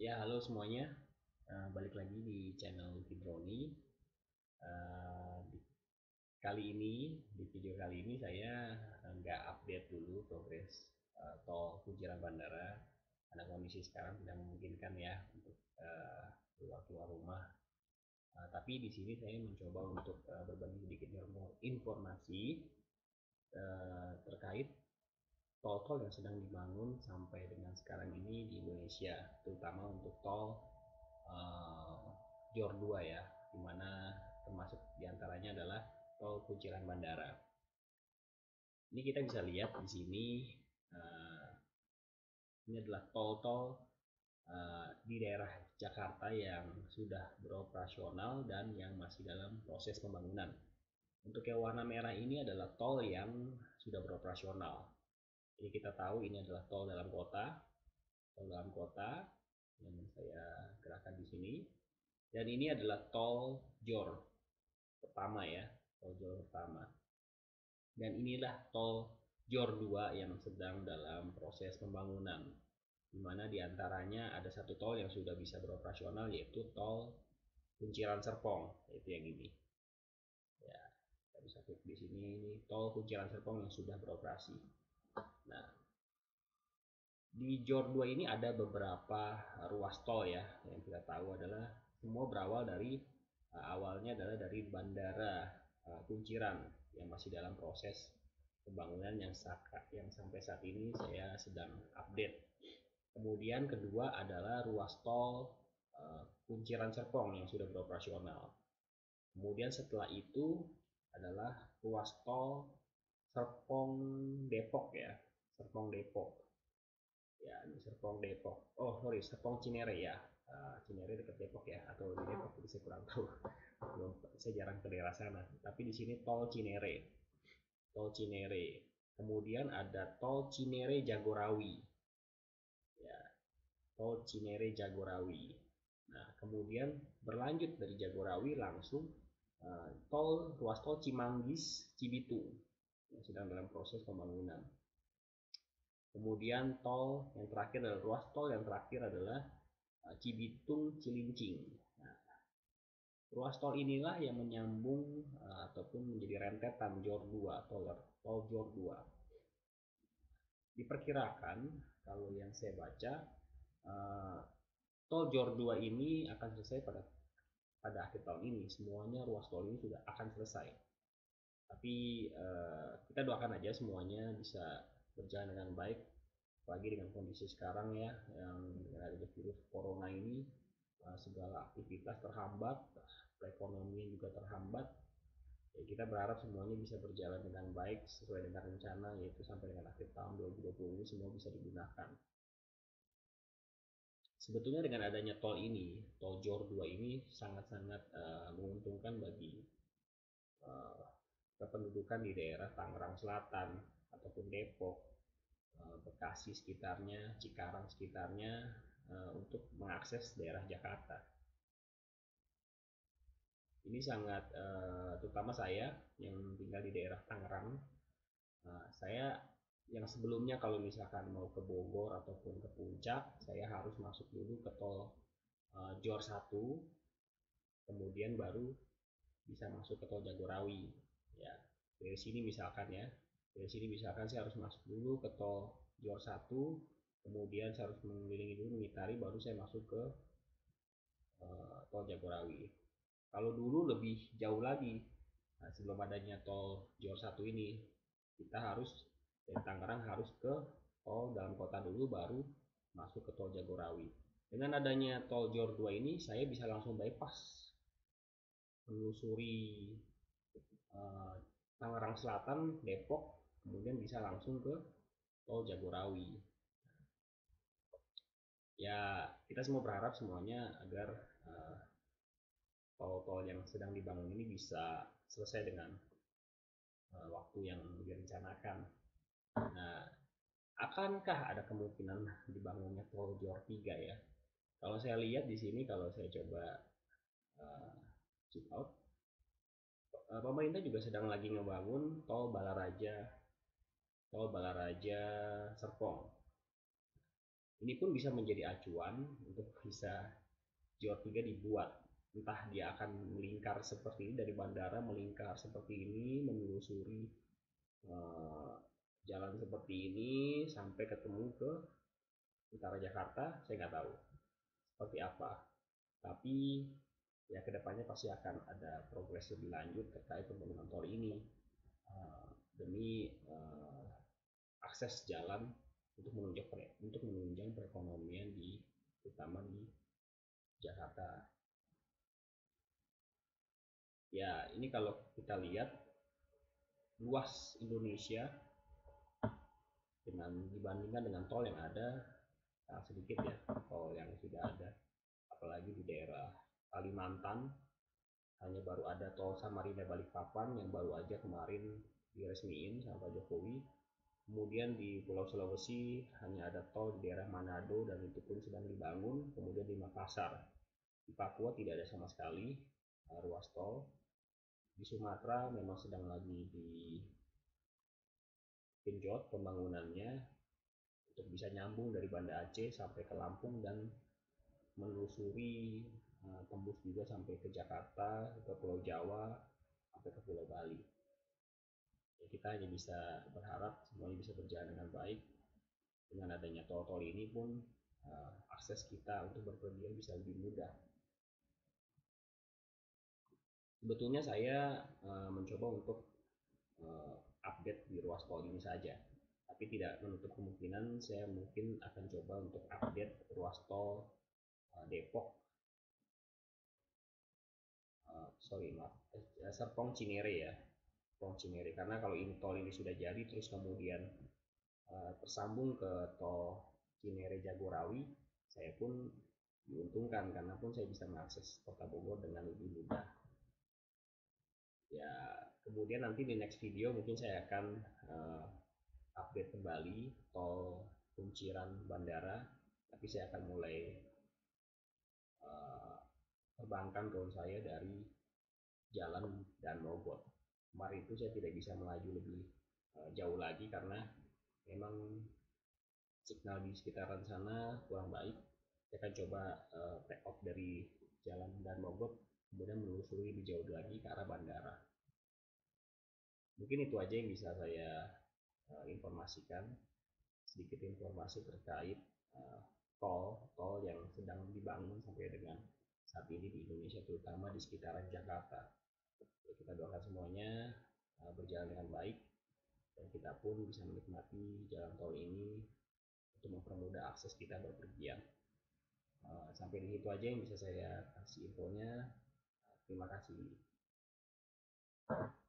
Ya, halo semuanya. Balik lagi di channel Fidroni. Kali ini, di video kali ini saya nggak update dulu progres tol Fujiran Bandara karena kondisi sekarang tidak memungkinkan ya untuk keluar rumah. Tapi di sini saya mencoba untuk berbagi sedikit informasi terkait tol-tol yang sedang dibangun sampai dengan sekarang ini di Indonesia, terutama untuk tol uh, Jor 2 ya, dimana termasuk diantaranya adalah tol Kunciran Bandara. Ini kita bisa lihat di sini, uh, ini adalah tol-tol di daerah Jakarta yang sudah beroperasional dan yang masih dalam proses pembangunan. Untuk yang warna merah ini adalah tol yang sudah beroperasional. Jadi kita tahu ini adalah tol dalam kota yang saya gerakan di sini. Dan ini adalah tol Jor pertama ya, tol Jor pertama. Dan inilah tol Jor 2 yang sedang dalam proses pembangunan, di mana diantaranya ada satu tol yang sudah bisa beroperasional, yaitu tol Kunciran Serpong, yaitu yang ini. Ya, kita bisa klik di sini, ini tol Kunciran Serpong yang sudah beroperasi. Nah, di Jor 2 ini ada beberapa ruas tol ya, yang kita tahu adalah semua berawal dari awalnya adalah dari bandara Kunciran yang masih dalam proses pembangunan yang sampai saat ini saya sedang update. Kemudian kedua adalah ruas tol Kunciran Serpong yang sudah beroperasional. Kemudian setelah itu adalah ruas tol Serpong Depok ya, Serpong Depok. Ya, ini Serpong Depok. Oh, sorry, Serpong Cinere ya. Cinere dekat Depok ya, atau di Depok, jadi saya kurang tahu. Belum, saya jarang ke daerah sana. Tapi di sini tol Cinere, tol Cinere. Kemudian ada tol Cinere Jagorawi, ya, tol Cinere Jagorawi. Nah, kemudian berlanjut dari Jagorawi langsung ruas tol Cimanggis Cibitung yang sedang dalam proses pembangunan. Kemudian tol yang terakhir adalah ruas tol yang terakhir adalah Cibitung Cilincing. Nah, ruas tol inilah yang menyambung ataupun menjadi rentetan Jor 2, tol Jor 2. Diperkirakan kalau yang saya baca tol Jor 2 ini akan selesai pada akhir tahun ini. Semuanya ruas tol ini sudah akan selesai. Tapi kita doakan aja semuanya bisa berjalan dengan baik, apalagi dengan kondisi sekarang ya, yang dengan adanya virus corona ini segala aktivitas terhambat, perekonomian juga terhambat. Ya, kita berharap semuanya bisa berjalan dengan baik sesuai dengan rencana, yaitu sampai dengan akhir tahun 2020 ini semua bisa digunakan. Sebetulnya dengan adanya tol ini, tol Jor 2 ini sangat-sangat menguntungkan bagi uh, kependudukan di daerah Tangerang Selatan ataupun Depok, Bekasi sekitarnya, Cikarang sekitarnya, untuk mengakses daerah Jakarta. Ini sangat terutama saya yang tinggal di daerah Tangerang. Saya yang sebelumnya kalau misalkan mau ke Bogor ataupun ke Puncak, saya harus masuk dulu ke tol Jor 1, kemudian baru bisa masuk ke tol Jagorawi. Ya, dari sini misalkan ya, dari sini misalkan saya harus masuk dulu ke tol Jor 1, kemudian saya harus mengelilingi dulu, mengitari, baru saya masuk ke tol Jagorawi. Kalau dulu lebih jauh lagi, nah, sebelum adanya tol Jor 1 ini, kita harus dari Tangerang harus ke tol dalam kota dulu, baru masuk ke tol Jagorawi. Dengan adanya tol Jor 2 ini, saya bisa langsung bypass menelusuri Tangerang Selatan, Depok, kemudian bisa langsung ke tol Jagorawi. Ya, kita semua berharap semuanya agar tol-tol yang sedang dibangun ini bisa selesai dengan waktu yang direncanakan. Nah, akankah ada kemungkinan dibangunnya tol Jor 3 ya? Kalau saya lihat di sini, kalau saya coba check out, pemerintah juga sedang lagi ngebangun tol Balaraja Serpong. Ini pun bisa menjadi acuan untuk bisa Jor 3 dibuat. Entah dia akan melingkar seperti ini dari bandara, melingkar seperti ini, menelusuri eh, jalan seperti ini sampai ketemu ke utara Jakarta, saya nggak tahu seperti apa. Tapi ya kedepannya pasti akan ada progres lebih lanjut terkait pembangunan tol ini demi akses jalan untuk menunjang perekonomian di terutama di Jakarta. Ya ini kalau kita lihat luas Indonesia dibandingkan dengan tol yang ada sangat sedikit ya, tol yang sudah ada, apalagi di daerah Kalimantan hanya baru ada tol Samarinda Balikpapan yang baru aja kemarin diresmiin sama Pak Jokowi. Kemudian di Pulau Sulawesi hanya ada tol di daerah Manado dan itu pun sedang dibangun. Kemudian di Makassar, di Papua tidak ada sama sekali ruas tol. Di Sumatera memang sedang lagi digenjot pembangunannya untuk bisa nyambung dari Banda Aceh sampai ke Lampung dan menelusuri tembus juga sampai ke Jakarta, ke Pulau Jawa, sampai ke Pulau Bali. Ya, kita hanya bisa berharap semuanya bisa berjalan dengan baik. Dengan adanya tol-tol ini pun akses kita untuk berpergian bisa lebih mudah. Sebetulnya saya mencoba untuk update di ruas tol ini saja, tapi tidak menutup kemungkinan saya mungkin akan coba untuk update ruas tol Depok, sorry maaf, Serpong Cinere ya, Serpong Cinere. Karena kalau ini tol ini sudah jadi terus kemudian tersambung ke tol Cinere Jagorawi, saya pun diuntungkan karena pun saya bisa mengakses kota Bogor dengan lebih mudah. Ya, kemudian nanti di next video mungkin saya akan update kembali tol kunciran bandara, tapi saya akan mulai terbangkan drone saya dari jalan dan Mogot. Kemarin itu saya tidak bisa melaju lebih jauh lagi karena memang signal di sekitaran sana kurang baik. Saya akan coba take off dari jalan dan Mogot, kemudian menelusuri lebih jauh lagi ke arah bandara. Mungkin itu aja yang bisa saya informasikan, sedikit informasi terkait tol yang sedang dibangun sampai dengan saat ini di Indonesia, terutama di sekitaran Jakarta. Kita doakan semuanya berjalan dengan baik dan kita pun bisa menikmati jalan tol ini untuk mempermudah akses kita berpergian. Sampai di situ aja yang bisa saya kasih infonya. Terima kasih.